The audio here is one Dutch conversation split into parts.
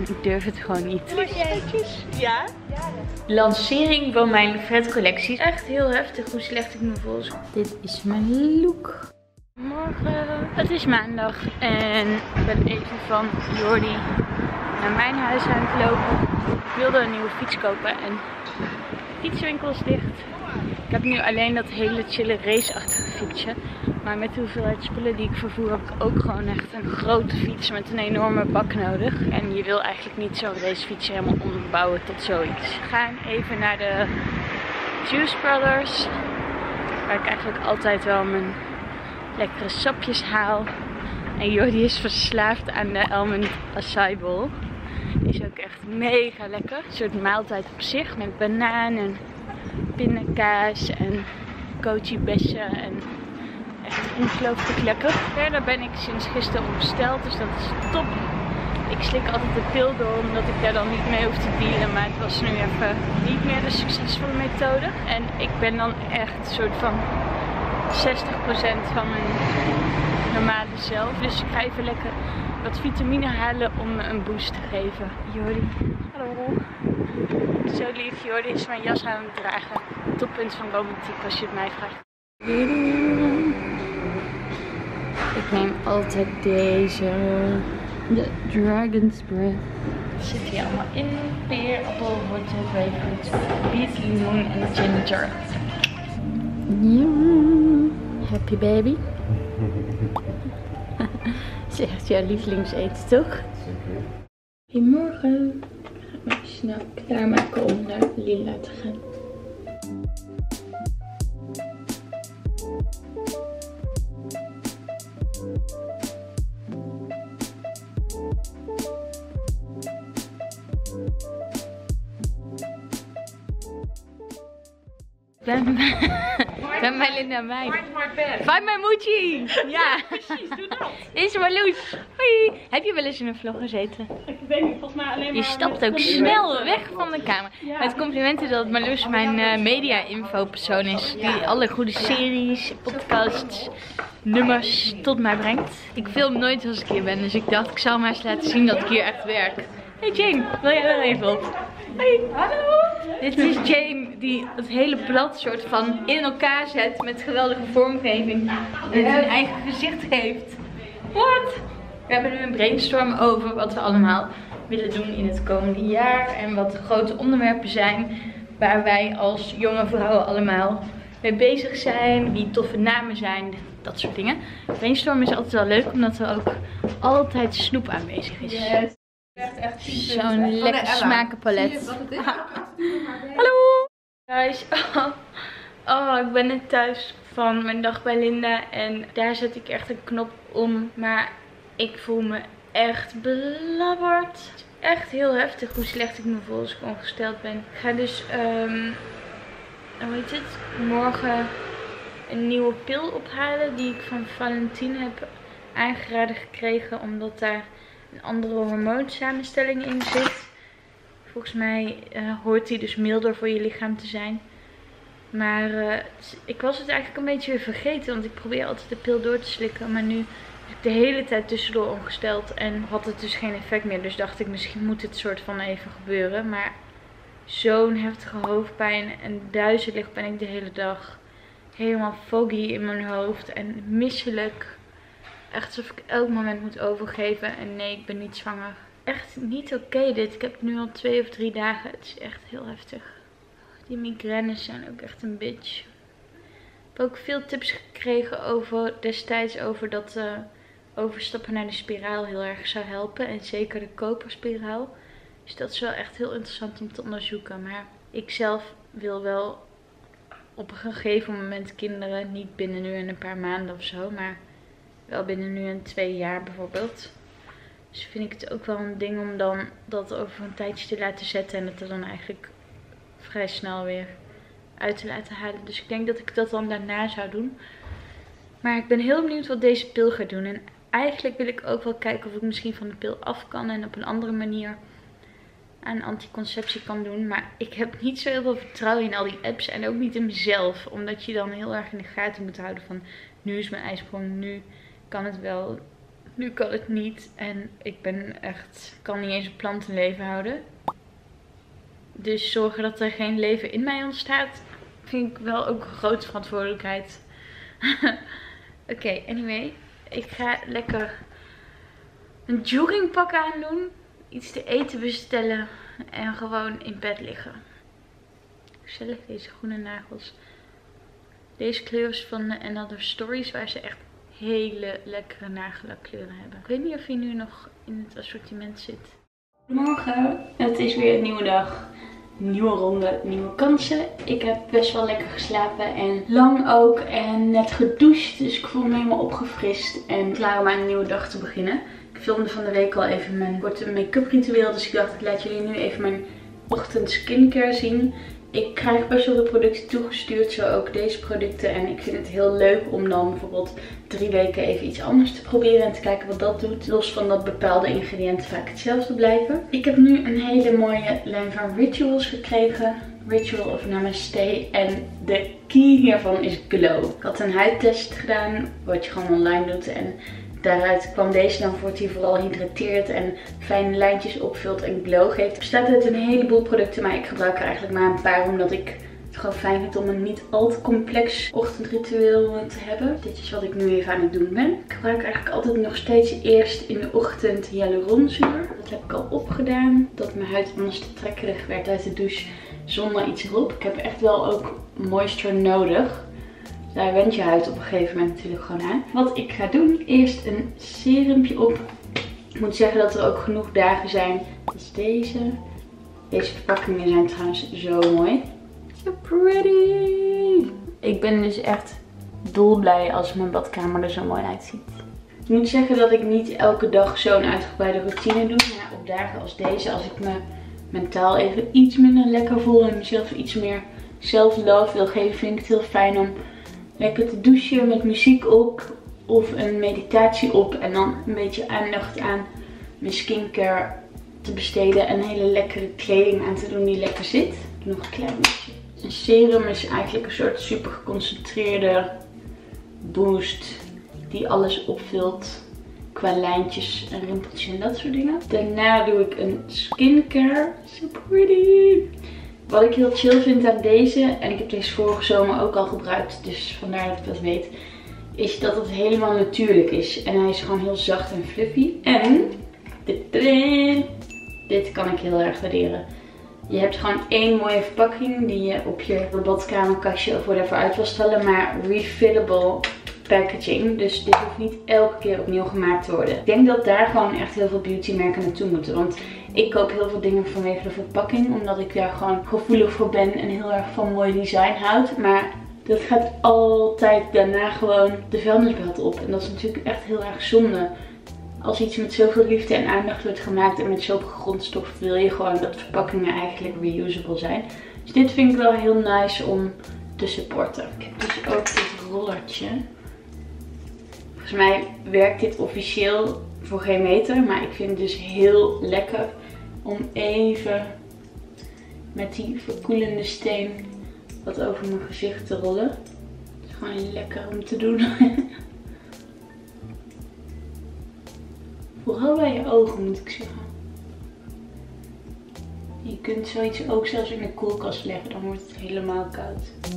ik durf het gewoon niet. Ja? Lancering van mijn Fred-collectie. Echt heel heftig hoe slecht ik me voel. Dit is mijn look. Morgen, het is maandag en ik ben even van Jordi naar mijn huis aan het lopen. Ik wilde een nieuwe fiets kopen en de fietswinkel is dicht. Ik heb nu alleen dat hele chille raceachtige fietsje. Maar met de hoeveelheid spullen die ik vervoer heb ik ook gewoon echt een grote fiets met een enorme bak nodig. En je wil eigenlijk niet zo'n racefietsje helemaal ombouwen tot zoiets. We gaan even naar de Juice Brothers. Waar ik eigenlijk altijd wel mijn lekkere sapjes haal. En Jordi is verslaafd aan de almond acai bowl. Die is ook echt mega lekker. Een soort maaltijd op zich met banaan en pindakaas en goji bessen en echt ongelooflijk lekker. Verder ben ik sinds gisteren ongesteld, dus dat is top. Ik slik altijd de pil door omdat ik daar dan niet mee hoef te dealen, maar het was nu even niet meer de succesvolle methode. En ik ben dan echt een soort van 60% van mijn normale zelf. Dus ik ga even lekker wat vitamine halen om me een boost te geven. Jordi, hallo. Zo lief, Jordi is mijn jas aan het dragen. Toppunt van romantiek als je het mij vraagt. Ik neem altijd deze. De Dragon's Breath. Zit hier allemaal in. Peer, appel, wortel, grapefruit, biet, limoen en ginger. Happy baby. Het is echt jouw lievelingseten, toch? Goedemorgen. Ik ga me snel klaarmaken om naar Lila te gaan. Ik ben bij Linda Meijden. Find my Muji! Ja, Precies, doe dat. dit is Marloes. Hoi! Heb je wel eens in een vlog gezeten? Ik weet niet, volgens mij alleen maar... Je stapt ook snel weg van de camera. Het compliment is dat Marloes mijn media-info persoon is. Die alle goede series, podcasts, nummers tot mij brengt. Ik film nooit als ik hier ben, dus ik dacht ik zal maar eens laten zien dat ik hier echt werk. Hey Jane, wil jij er even op? Hoi, hallo! Dit is Jane die het hele blad soort van in elkaar zet met geweldige vormgeving. En zijn eigen gezicht geeft. What? We hebben nu een brainstorm over wat we allemaal willen doen in het komende jaar. En wat de grote onderwerpen zijn waar wij als jonge vrouwen allemaal mee bezig zijn. Wie toffe namen zijn, dat soort dingen. Brainstorm is altijd wel leuk omdat er ook altijd snoep aanwezig is. Yes. Echt Zo'n lekker smakenpalet. Hallo! Guys, oh, ik ben net thuis van mijn dag bij Linda en daar zet ik echt een knop om, maar ik voel me echt belabberd. Het is echt heel heftig hoe slecht ik me voel als ik ongesteld ben. Ik ga dus, hoe heet het, morgen een nieuwe pil ophalen die ik van Valentine heb aangeraden gekregen omdat daar een andere hormoonsamenstelling in zit. Volgens mij hoort die dus milder voor je lichaam te zijn. Maar ik was het eigenlijk een beetje weer vergeten. Want ik probeer altijd de pil door te slikken. Maar nu heb ik de hele tijd tussendoor ongesteld. En had het dus geen effect meer. Dus dacht ik misschien moet het soort van even gebeuren. Maar zo'n heftige hoofdpijn en duizelig ben ik de hele dag. Helemaal foggy in mijn hoofd. En misselijk. Echt alsof ik elk moment moet overgeven. En nee, ik ben niet zwanger. Echt niet oké dit. Ik heb het nu al 2 of 3 dagen. Het is echt heel heftig. Die migraines zijn ook echt een bitch. Ik heb ook veel tips gekregen over destijds over dat overstappen naar de spiraal heel erg zou helpen. En zeker de koperspiraal. Dus dat is wel echt heel interessant om te onderzoeken. Maar ik zelf wil wel op een gegeven moment kinderen. Niet binnen nu en een paar maanden of zo. Maar wel binnen nu en 2 jaar bijvoorbeeld. Dus vind ik het ook wel een ding om dan dat over een tijdje te laten zetten. En het er dan eigenlijk vrij snel weer uit te laten halen. Dus ik denk dat ik dat dan daarna zou doen. Maar ik ben heel benieuwd wat deze pil gaat doen. En eigenlijk wil ik ook wel kijken of ik misschien van de pil af kan. En op een andere manier aan anticonceptie kan doen. Maar ik heb niet zo heel veel vertrouwen in al die apps. En ook niet in mezelf. Omdat je dan heel erg in de gaten moet houden van nu is mijn ijsprong, nu kan het wel Nu kan het niet en ik kan niet eens een plant in leven houden. Dus zorgen dat er geen leven in mij ontstaat, vind ik wel ook een grote verantwoordelijkheid. Oké, anyway. Ik ga lekker een joggingpak aandoen. Iets te eten bestellen. En gewoon in bed liggen. Gezellig, deze groene nagels. Deze kleur is van Another Stories. Waar ze echt hele lekkere nagellakkleuren hebben. Ik weet niet of hij nu nog in het assortiment zit. Goedemorgen. Het is weer een nieuwe dag. Nieuwe ronde, nieuwe kansen. Ik heb best wel lekker geslapen en lang ook. En net gedoucht. Dus ik voel me helemaal opgefrist. En klaar om aan een nieuwe dag te beginnen. Ik filmde van de week al even mijn korte make-up ritueel. Dus ik dacht, ik laat jullie nu even mijn ochtend skincare zien. Ik krijg best wel de producten toegestuurd, zo ook deze producten. En ik vind het heel leuk om dan bijvoorbeeld 3 weken even iets anders te proberen en te kijken wat dat doet. Los van dat bepaalde ingrediënten vaak hetzelfde blijven. Ik heb nu een hele mooie lijn van Rituals gekregen. Ritual of Namaste. En de key hiervan is Glow. Ik had een huidtest gedaan, wat je gewoon online doet. En daaruit kwam deze dan voort die vooral hydrateert en fijne lijntjes opvult en glow geeft. Het bestaat uit een heleboel producten, maar ik gebruik er eigenlijk maar een paar omdat ik het gewoon fijn vind om een niet al te complex ochtendritueel te hebben. Dit is wat ik nu even aan het doen ben. Ik gebruik eigenlijk altijd nog steeds eerst in de ochtend hyaluronzuur. Dat heb ik al opgedaan, dat mijn huid anders te trekkerig werd uit de douche zonder iets erop. Ik heb echt wel ook moisture nodig. Daar went je huid op een gegeven moment natuurlijk gewoon aan. Wat ik ga doen, eerst een serumpje op. Ik moet zeggen dat er ook genoeg dagen zijn. Dat is deze. Deze verpakkingen zijn trouwens zo mooi. So pretty. Ik ben dus echt dolblij als mijn badkamer er zo mooi uitziet. Ik moet zeggen dat ik niet elke dag zo'n uitgebreide routine doe. Maar op dagen als deze, als ik me mentaal even iets minder lekker voel en mezelf iets meer self-love wil geven, vind ik het heel fijn om lekker te douchen met muziek op of een meditatie op en dan een beetje aandacht aan mijn skincare te besteden en hele lekkere kleding aan te doen die lekker zit. Nog een klein beetje. Een serum is eigenlijk een soort super geconcentreerde boost die alles opvult qua lijntjes en rimpeltjes en dat soort dingen. Daarna doe ik een skincare. So pretty! Wat ik heel chill vind aan deze, en ik heb deze vorige zomer ook al gebruikt, dus vandaar dat ik dat weet, is dat het helemaal natuurlijk is. En hij is gewoon heel zacht en fluffy. En dit kan ik heel erg waarderen. Je hebt gewoon één mooie verpakking die je op je badkamerkastje of whatever uit wil stellen, maar refillable packaging. Dus dit hoeft niet elke keer opnieuw gemaakt te worden. Ik denk dat daar gewoon echt heel veel beautymerken naartoe moeten. Want ik koop heel veel dingen vanwege de verpakking. Omdat ik daar gewoon gevoelig voor ben en heel erg van mooi design houd. Maar dat gaat altijd daarna gewoon de vuilnisbelt op. En dat is natuurlijk echt heel erg zonde. Als iets met zoveel liefde en aandacht wordt gemaakt en met zoveel grondstof, wil je gewoon dat verpakkingen eigenlijk reusable zijn. Dus dit vind ik wel heel nice om te supporten. Ik heb dus ook dit rollertje. Volgens mij werkt dit officieel voor geen meter, maar ik vind het dus heel lekker om even met die verkoelende steen wat over mijn gezicht te rollen. Het is gewoon lekker om te doen. Vooral bij je ogen moet ik zeggen. Je kunt zoiets ook zelfs in de koelkast leggen, dan wordt het helemaal koud.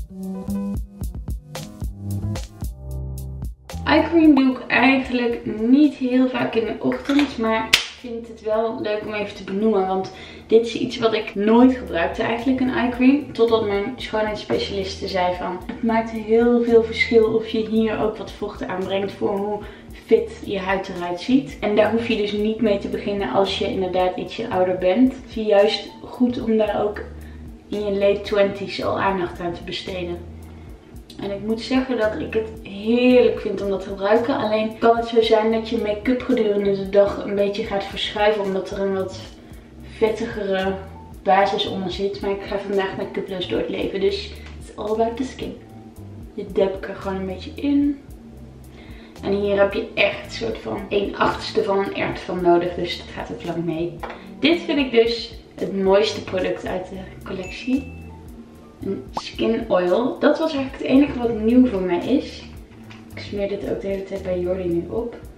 Eyecream doe ik eigenlijk niet heel vaak in de ochtend, maar ik vind het wel leuk om even te benoemen. Want dit is iets wat ik nooit gebruikte eigenlijk, een eyecream. Totdat mijn schoonheidsspecialiste zei van, het maakt heel veel verschil of je hier ook wat vocht aanbrengt voor hoe fit je huid eruit ziet. En daar hoef je dus niet mee te beginnen als je inderdaad ietsje ouder bent. Het is juist goed om daar ook in je late 20's al aandacht aan te besteden. En ik moet zeggen dat ik het heerlijk vind om dat te gebruiken. Alleen kan het zo zijn dat je make-up gedurende de dag een beetje gaat verschuiven. Omdat er een wat vettigere basis onder zit. Maar ik ga vandaag make-uploos door het leven. Dus it's all about the skin. Dit dab ik er gewoon een beetje in. En hier heb je echt een soort van 1/8ste van een ert van nodig. Dus dat gaat ook lang mee. Dit vind ik dus het mooiste product uit de collectie. Een skin oil. Dat was eigenlijk het enige wat nieuw voor mij is. Ik smeer dit ook de hele tijd bij Jordi nu op.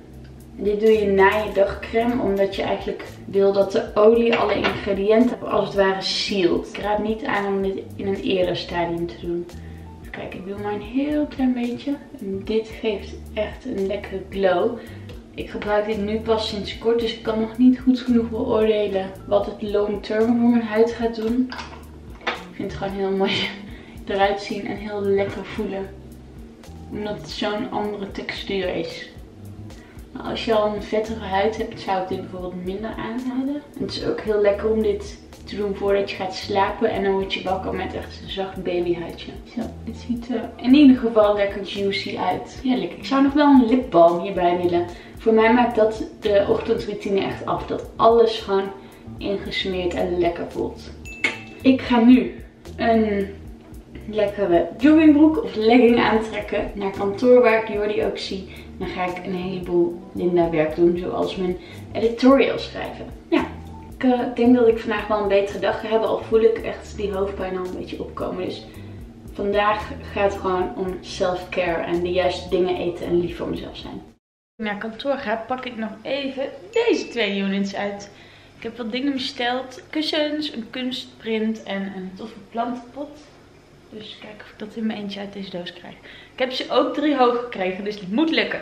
Dit doe je na je dagcreme, omdat je eigenlijk wil dat de olie alle ingrediënten als het ware sealt. Ik raad niet aan om dit in een eerder stadium te doen. Even kijken, ik doe maar een heel klein beetje. En dit geeft echt een lekkere glow. Ik gebruik dit nu pas sinds kort, dus ik kan nog niet goed genoeg beoordelen wat het long term voor mijn huid gaat doen. Ik vind het gewoon heel mooi eruit zien en heel lekker voelen. Omdat het zo'n andere textuur is. Nou, als je al een vettere huid hebt, zou ik dit bijvoorbeeld minder aanraden. En het is ook heel lekker om dit te doen voordat je gaat slapen. En dan word je wakker met echt een zacht babyhuidje. Zo, dit ziet er in ieder geval lekker juicy uit. Heerlijk. Ik zou nog wel een lipbalm hierbij willen. Voor mij maakt dat de ochtendroutine echt af. Dat alles gewoon ingesmeerd en lekker voelt. Ik ga nu een lekkere joggingbroek of legging aantrekken naar kantoor waar ik Jordi ook zie. Dan ga ik een heleboel Linda werk doen, zoals mijn editorial schrijven. Ja, ik denk dat ik vandaag wel een betere dag ga hebben, al voel ik echt die hoofdpijn al een beetje opkomen. Dus vandaag gaat het gewoon om self-care en de juiste dingen eten en lief voor mezelf zijn. Als ik naar kantoor ga, pak ik nog even deze 2 units uit. Ik heb wat dingen besteld. Kussens, een kunstprint en een toffe plantenpot. Dus kijk of ik dat in mijn eentje uit deze doos krijg. Ik heb ze ook 3 hoog gekregen, dus het moet lukken.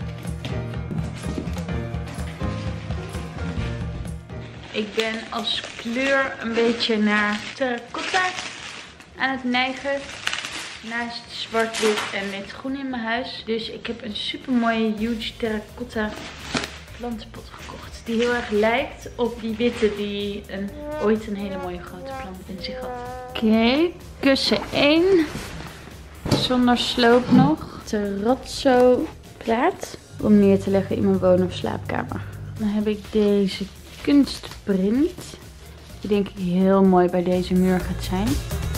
Ik ben als kleur een beetje naar terracotta aan het neigen. Naast zwart-wit en wit-groen in mijn huis. Dus ik heb een super mooie huge terracotta plantenpot gekocht. Die heel erg lijkt op die witte die ooit een hele mooie grote plant in zich had. Oké, kussen 1. Zonder sloop nog. Terrazzo plaat. Om neer te leggen in mijn woon- of slaapkamer. Dan heb ik deze kunstprint. Die denk ik heel mooi bij deze muur gaat zijn.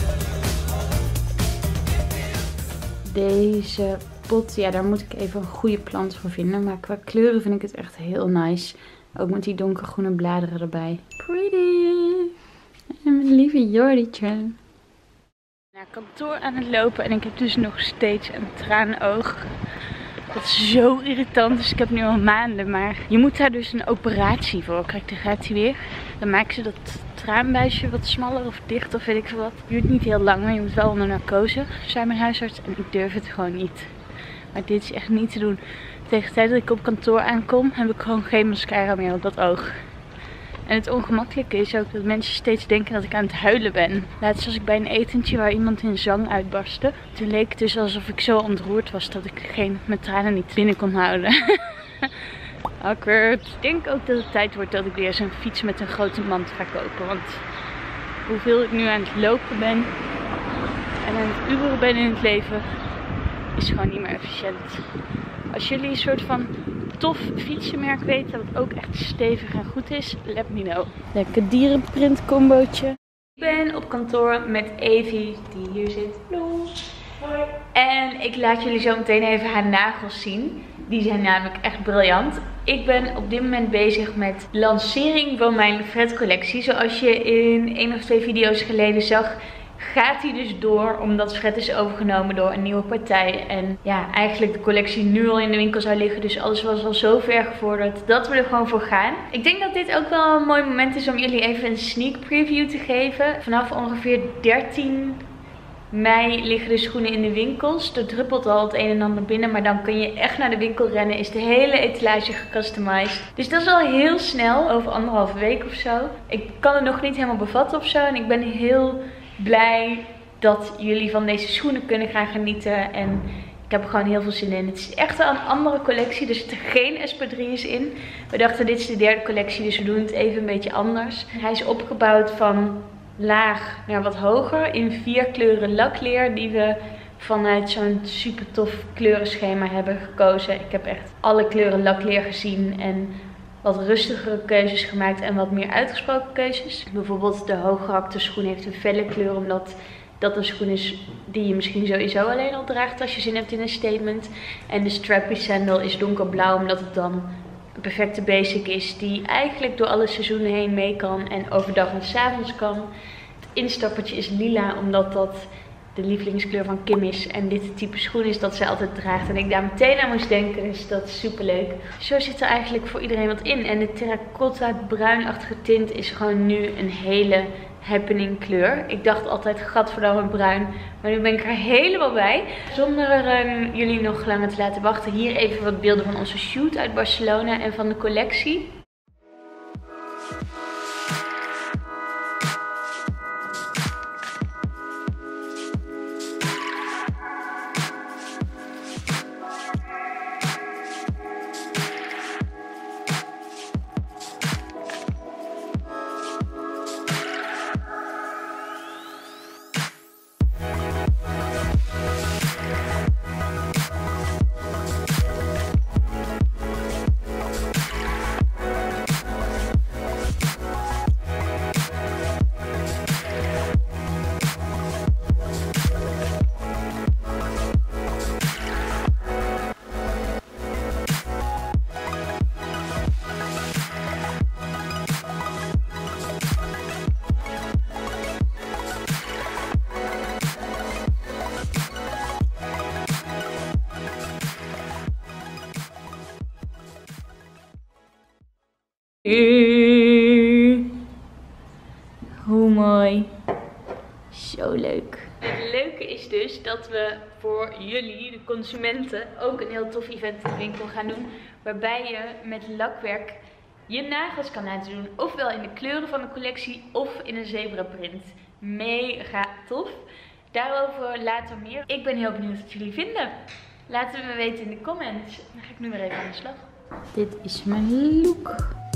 Deze pot, ja, daar moet ik even een goede plant voor vinden. Maar qua kleuren vind ik het echt heel nice. Ook met die donkergroene bladeren erbij. Pretty! En mijn lieve Jordietje. Naar kantoor aan het lopen en ik heb dus nog steeds een traanoog. Dat is zo irritant, dus ik heb nu al maanden. Maar je moet daar dus een operatie voor. Kijk, daar gaat hij weer. Dan maken ze dat traanbuisje wat smaller of dicht of weet ik veel wat. Het duurt niet heel lang, maar je moet wel onder narcose, zei mijn huisarts. En ik durf het gewoon niet. Maar dit is echt niet te doen. Tegen de tijd dat ik op kantoor aankom, heb ik gewoon geen mascara meer op dat oog. En het ongemakkelijke is ook dat mensen steeds denken dat ik aan het huilen ben. Laatst was ik bij een etentje waar iemand in zang uitbarstte. Toen leek het dus alsof ik zo ontroerd was dat ik mijn tranen niet binnen kon houden. Awkward. Ik denk ook dat het tijd wordt dat ik weer zo'n fiets met een grote mand ga kopen. Want hoeveel ik nu aan het lopen ben en aan het uberen ben in het leven, is gewoon niet meer efficiënt. Als jullie een soort van tof fietsenmerk weten, wat ook echt stevig en goed is, let me know. Lekker dierenprint combootje. Ik ben op kantoor met Evie, die hier zit. Hallo. Hoi. En ik laat jullie zo meteen even haar nagels zien. Die zijn namelijk echt briljant. Ik ben op dit moment bezig met de lancering van mijn Fred collectie. Zoals je in 1 of 2 video's geleden zag, gaat hij dus door omdat Fred is overgenomen door een nieuwe partij. En ja, eigenlijk de collectie nu al in de winkel zou liggen. Dus alles was al zo ver gevorderd dat we er gewoon voor gaan. Ik denk dat dit ook wel een mooi moment is om jullie even een sneak preview te geven. Vanaf ongeveer 13 mei liggen de schoenen in de winkels. Er druppelt al het een en ander binnen. Maar dan kun je echt naar de winkel rennen. Is de hele etalage gecustomized. Dus dat is al heel snel. Over 1,5 week of zo. Ik kan het nog niet helemaal bevatten of zo. En ik ben heel blij dat jullie van deze schoenen kunnen gaan genieten. En ik heb er gewoon heel veel zin in. Het is echt wel een andere collectie. Er zitten geen espadrilles in. We dachten dit is de 3e collectie. Dus we doen het even een beetje anders. Hij is opgebouwd van laag naar wat hoger. In 4 kleuren lakleer. Die we vanuit zo'n super tof kleurenschema hebben gekozen. Ik heb echt alle kleuren lakleer gezien. En wat rustigere keuzes gemaakt en wat meer uitgesproken keuzes. Bijvoorbeeld de hooggehakte schoen heeft een felle kleur, omdat dat een schoen is die je misschien sowieso alleen al draagt als je zin hebt in een statement. En de strappy sandal is donkerblauw, omdat het dan een perfecte basic is die eigenlijk door alle seizoenen heen mee kan en overdag en 's avonds kan. Het instappertje is lila, omdat dat de lievelingskleur van Kim is. En dit het type schoen is dat zij altijd draagt. En ik daar meteen aan moest denken. Dus dat is super leuk. Zo zit er eigenlijk voor iedereen wat in. En de terracotta bruinachtige tint is gewoon nu een hele happening kleur. Ik dacht altijd gadverdamme bruin. Maar nu ben ik er helemaal bij. Zonder jullie nog langer te laten wachten. Hier even wat beelden van onze shoot uit Barcelona en van de collectie. Hoe mooi. Zo leuk. Het leuke is dus dat we voor jullie, de consumenten, ook een heel tof event in de winkel gaan doen. Waarbij je met lakwerk je nagels kan laten doen. Ofwel in de kleuren van de collectie of in een zebraprint. Mega tof. Daarover later meer. Ik ben heel benieuwd wat jullie vinden. Laat het me weten in de comments. Dan ga ik nu weer even aan de slag. Dit is mijn look.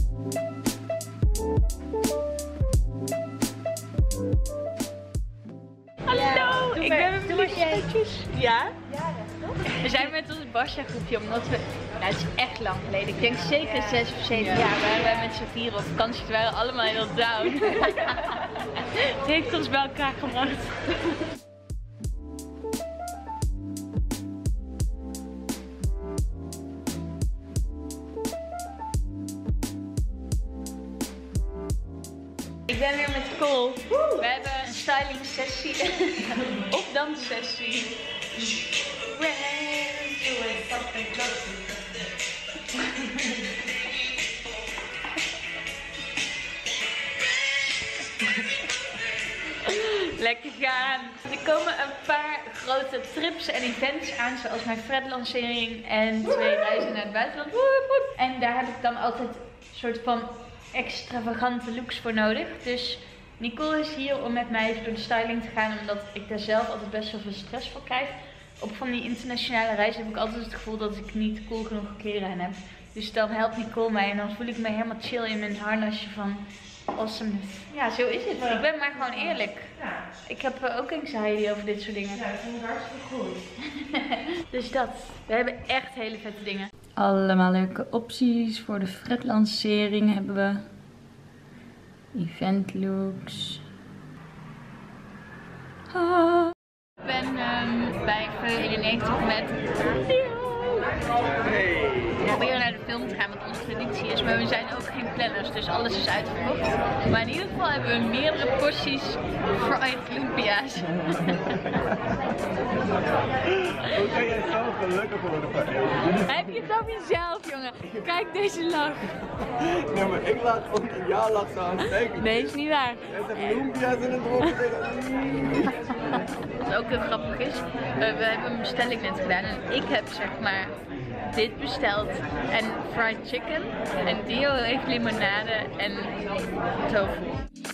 Hallo, ik ben met mijn liefjes. Ja? We zijn met ons Basja groepje omdat we, nou het is echt lang geleden, ik denk zeker 6 of 7 jaar waren wij met z'n vieren op vakantie. We waren allemaal heel down. Het heeft ons bij elkaar gebracht. Ik ben weer met Cole. We hebben een styling sessie of danssessie. Lekker gaan. Er komen een paar grote trips en events aan, zoals mijn Fred-lancering en 2 reizen naar het buitenland. En daar heb ik dan altijd een soort van extravagante looks voor nodig. Dus Nicole is hier om met mij even door de styling te gaan, omdat ik daar zelf altijd best wel veel stress voor krijg. Op van die internationale reizen heb ik altijd het gevoel dat ik niet cool genoeg kleren aan heb. Dus dan helpt Nicole mij en dan voel ik me helemaal chill in mijn harnasje van awesomeness. Ja, zo is het. Ik ben maar gewoon eerlijk. Ja. Ik heb ook anxiety over dit soort dingen. Ja, dat vind ik hartstikke goed. Dus dat. We hebben echt hele vette dingen. Allemaal leuke opties. Voor de Fred-lancering hebben we event looks. Ah. Ik ben bij Veu 91 met we proberen naar de film te gaan wat onze traditie is, maar we zijn ook geen planners, dus alles is uitverkocht. Maar in ieder geval hebben we meerdere porties fried lumpia's. Hoe kan jij zo gelukkig worden van eten? Heb je het over jezelf, jongen? Kijk deze lach. Nee, maar ik laat ook in jouw lach zo aansteken. Nee, is niet waar. Er zijn lumpia's in het rond. Wat ook heel grappig is, we hebben een bestelling net gedaan en ik heb zeg maar dit besteld en fried chicken en Dio heeft limonade en tofu.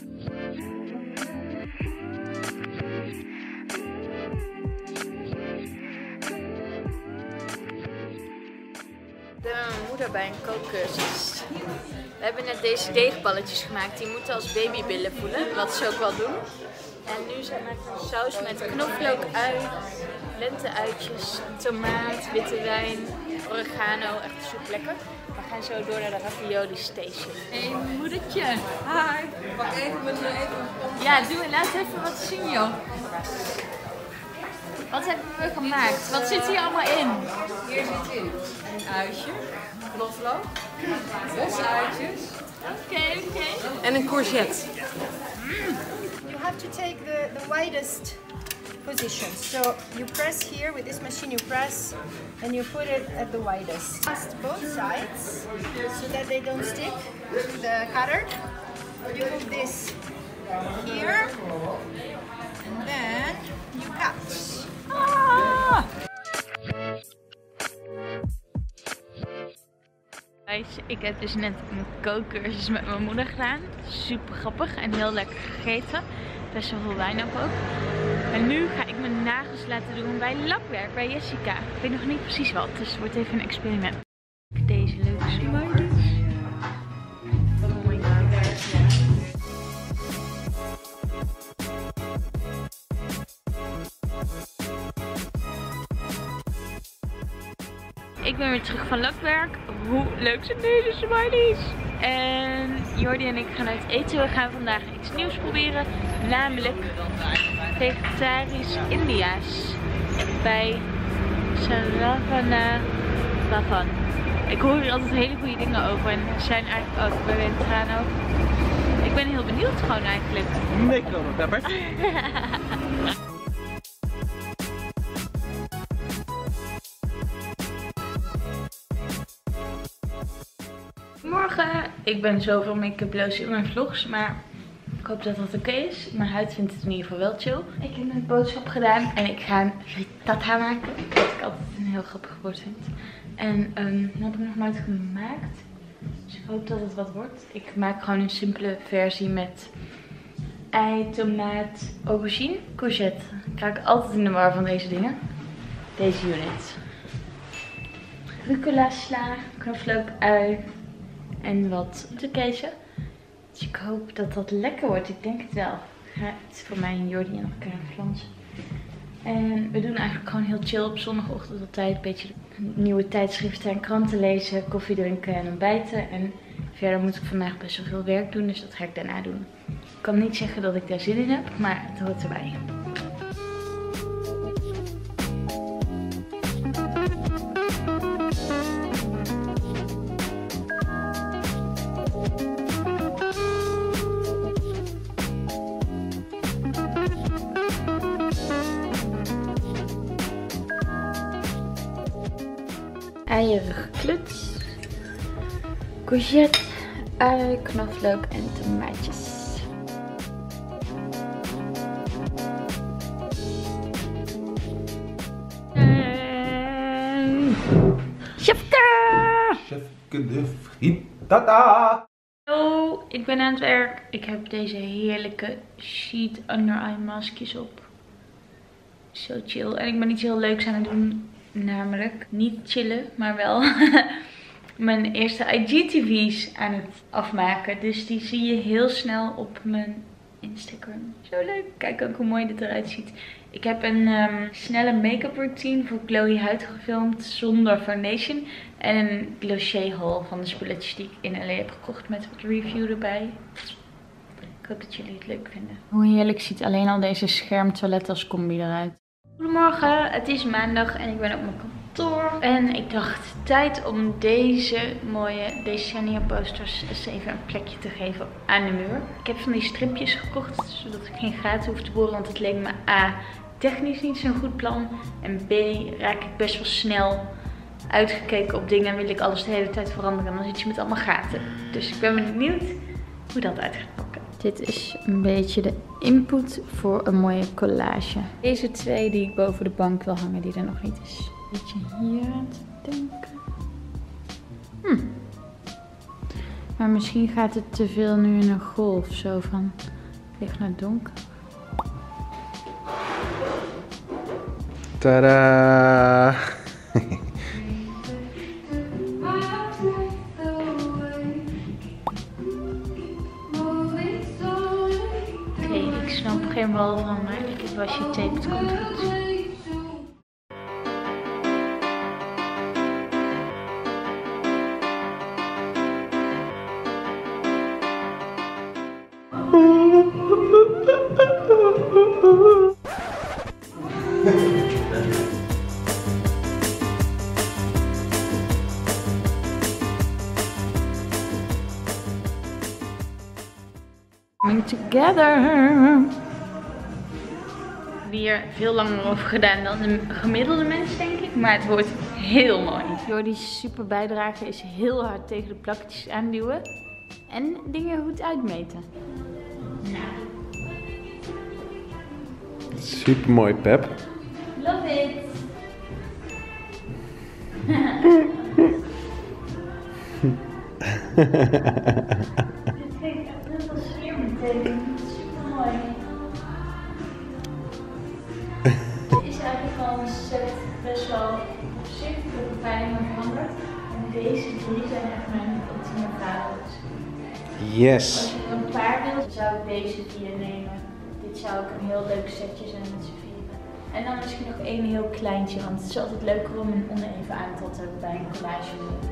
Ik ben met mijn moeder bij een kookcursus. We hebben net deze deegballetjes gemaakt, die moeten als babybillen voelen, wat ze ook wel doen. En nu zijn we een saus met knoflook, ui, lente-uitjes, tomaat, witte wijn, oregano, echt super lekker. We gaan zo door naar de ravioli station. Hé moedertje. Hi. Pak even met me even. Ja, doe en laat even wat zien joh. Wat hebben we gemaakt? Wat zit hier allemaal in? Hier zit in een uitje, knoflook, bosuitjes. Oké. En een courgette. You have to take the widest positions. So you press here with this machine, you press and you put it at the widest. Test both sides so that they don't stick to the cutter. You move this here and then you cut. Ah! Ik heb dus net een kookcursus met mijn moeder gedaan. Super grappig en heel lekker gegeten. Best wel veel wijn ook. En nu ga ik mijn nagels laten doen bij lakwerk bij Jessica. Ik weet nog niet precies wat, dus het wordt even een experiment. Deze leuke smileys. Oh my god. Ik ben weer terug van lakwerk. Hoe leuk zijn deze smileys? En Jordi en ik gaan uit eten. We gaan vandaag iets nieuws proberen. Namelijk vegetarisch India's. Bij Saravana Bhavan. Ik hoor hier altijd hele goede dingen over. En ze zijn eigenlijk ook bij Wentraan ook. Ik ben heel benieuwd gewoon eigenlijk. Nee, pepper. Morgen. Ik ben zoveel make-uploos in mijn vlogs, maar ik hoop dat dat oké is. Mijn huid vindt het in ieder geval wel chill. Ik heb net boodschap gedaan en ik ga een frittata maken. Wat ik altijd een heel grappig woord vind. En dat heb ik nog nooit gemaakt. Dus ik hoop dat het wat wordt. Ik maak gewoon een simpele versie met ei, tomaat, aubergine, courgette. Ik raak altijd in de war van deze dingen. Deze unit. Rucola, sla, knoflook, ui. En wat toekezen. Dus ik hoop dat dat lekker wordt. Ik denk het wel. Ik ga het voor mij en Jordi en elkaar flansen. En we doen eigenlijk gewoon heel chill op zondagochtend altijd. Een beetje nieuwe tijdschriften en kranten lezen. Koffie drinken en ontbijten. En verder moet ik vandaag best wel veel werk doen. Dus dat ga ik daarna doen. Ik kan niet zeggen dat ik daar zin in heb. Maar het hoort erbij. Eieren geklut, courgette, ui, knoflook en tomaatjes. Chefke! Chefke de frittata! Hallo, ik ben aan het werk. Ik heb deze heerlijke sheet under eye maskjes op. Zo chill. En ik ben iets heel leuks aan het doen. Namelijk niet chillen, maar wel mijn eerste IGTV's aan het afmaken. Dus die zie je heel snel op mijn Instagram. Zo leuk. Kijk ook hoe mooi dit eruit ziet. Ik heb een snelle make-up routine voor Chloe Huid gefilmd zonder foundation. En een glossé haul van de spulletjes die ik in LA heb gekocht met wat review erbij. Ik hoop dat jullie het leuk vinden. Hoe heerlijk ziet alleen al deze schermtoilet combi eruit. Goedemorgen, het is maandag en ik ben op mijn kantoor. En ik dacht, tijd om deze mooie Decennia posters eens even een plekje te geven aan de muur. Ik heb van die stripjes gekocht, zodat ik geen gaten hoef te boren. Want het leek me A, technisch niet zo'n goed plan. En B, raak ik best wel snel uitgekeken op dingen en wil ik alles de hele tijd veranderen. En dan zit je met allemaal gaten. Dus ik ben benieuwd hoe dat uit gaat pakken. Dit is een beetje de input voor een mooie collage. Deze twee die ik boven de bank wil hangen, die er nog niet is. Een beetje hier aan te denken. Maar misschien gaat het te veel nu in een golf. Zo van licht naar donker. Tadaa! Ik snap geen bal van, maar ik heb washi tape, het komt goed. Coming together. weer veel langer over gedaan dan de gemiddelde mens, denk ik. Maar het wordt heel mooi. Jordi's super bijdrage is heel hard tegen de plakjes aanduwen. En dingen goed uitmeten. Super mooi, Pep. Love it! Dit geeft echt heel veel sfeer meteen. Super mooi. Het is eigenlijk al een set best wel op zich de pijn veranderd. En deze drie zijn echt mijn ultieme favorites. Yes. Als je een paar wilt, zou ik deze 4 nemen. Dit zou ook een heel leuk setje zijn met z'n 4. En dan misschien nog één heel kleintje, want het is altijd leuker om een oneven aantal te hebben bij een collage.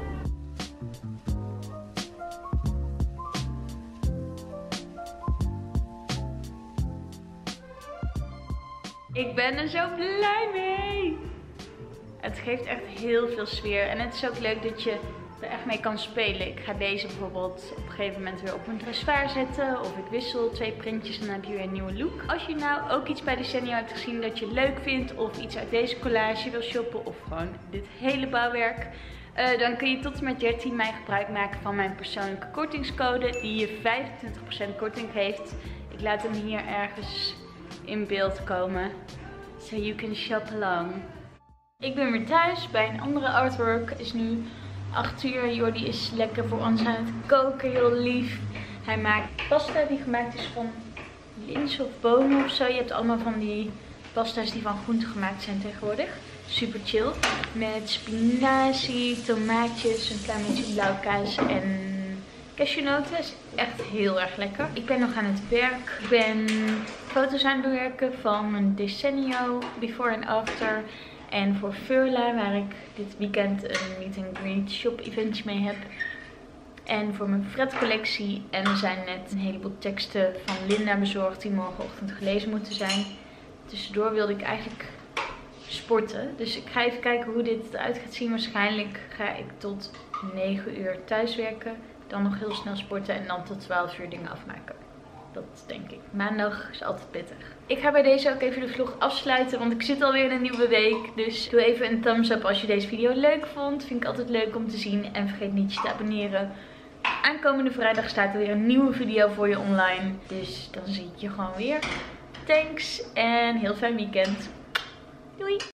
Ik ben er zo blij mee! Het geeft echt heel veel sfeer en het is ook leuk dat je er echt mee kan spelen. Ik ga deze bijvoorbeeld op een gegeven moment weer op mijn dressoir zetten. Of ik wissel 2 printjes en dan heb je weer een nieuwe look. Als je nou ook iets bij Desenio hebt gezien dat je leuk vindt. Of iets uit deze collage wil shoppen. Of gewoon dit hele bouwwerk. Dan kun je tot en met 13 mei gebruik maken van mijn persoonlijke kortingscode. Die je 25% korting geeft. Ik laat hem hier ergens in beeld komen. So you can shop along. Ik ben weer thuis bij een andere artwork. Het is nu 8 uur. Jordi is lekker voor ons aan het koken. Heel lief. Hij maakt pasta die gemaakt is van lins of bonen of zo. Je hebt allemaal van die pasta's die van groenten gemaakt zijn tegenwoordig. Super chill. Met spinazie, tomaatjes, een klein beetje blauwkaas en cashewnoten. Is echt heel erg lekker. Ik ben nog aan het werk. Ik ben foto's aan het bewerken van mijn Desenio before en after. En voor Furla, waar ik dit weekend een meet and greet shop eventje mee heb. En voor mijn Fred collectie. En er zijn net een heleboel teksten van Linda bezorgd die morgenochtend gelezen moeten zijn. Tussendoor wilde ik eigenlijk sporten. Dus ik ga even kijken hoe dit eruit gaat zien. Waarschijnlijk ga ik tot 9 uur thuiswerken. Dan nog heel snel sporten en dan tot 12 uur dingen afmaken. Dat denk ik. Maandag is altijd pittig. Ik ga bij deze ook even de vlog afsluiten, want ik zit alweer in een nieuwe week. Dus doe even een thumbs up als je deze video leuk vond. Vind ik altijd leuk om te zien. En vergeet niet je te abonneren. Aankomende vrijdag staat er weer een nieuwe video voor je online. Dus dan zie ik je gewoon weer. Thanks en heel fijn weekend. Doei!